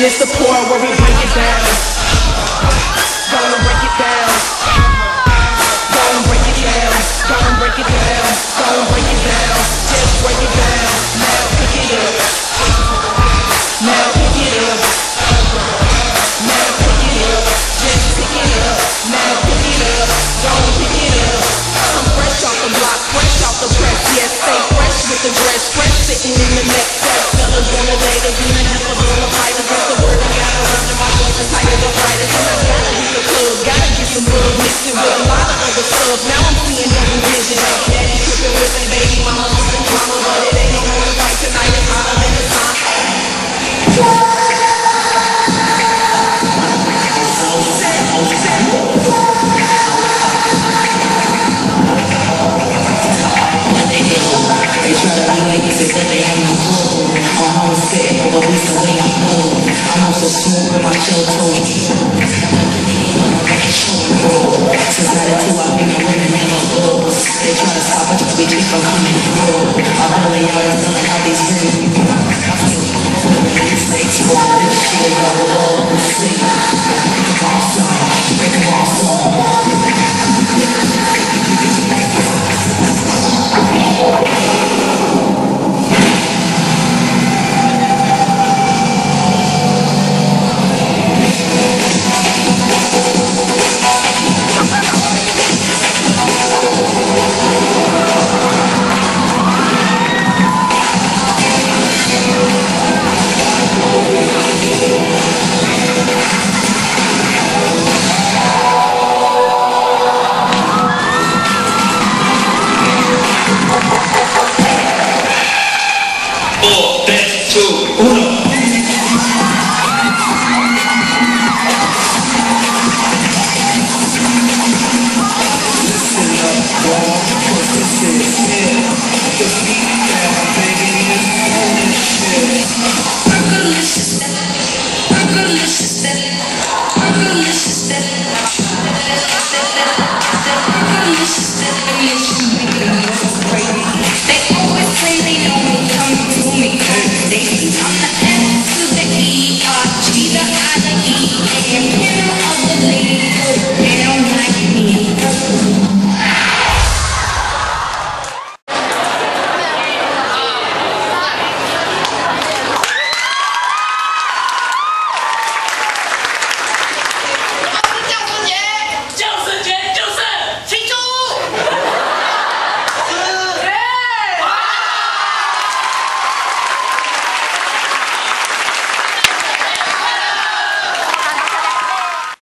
it's the part where we break it down. Gonna break it down. Gonna break it down. Gonna break it down. Gonna break it down. Just break it down. Now pick it up. Now pick it up. Now pick it up. Just pick it up. Now pick it up. Gonna pick it up. I'm fresh off the block, fresh off the press. Yes, stay fresh with the dress, fresh sitting in the next set. Fellas wanna date us, and a half a bowl of fighters. That's the word I got around in my voice, as tight as a fighter. And I gotta hit the club, gotta get some love, mixing with a lot of other stuff. Now I'm seeing double vision. Daddy tripping with a baby mama, but it ain't no more fight tonight. It's hotter than the sun. They try to be like this, that they have no clue. I'm always spitting for the least the way I move. I'm also smooth with my chill toes. Since 92, I've been a women never goes. They try to stop us, we keep from coming through. I'm really always done how these bring. I feel mistakes, but this shit is all low. Break them off, break them off.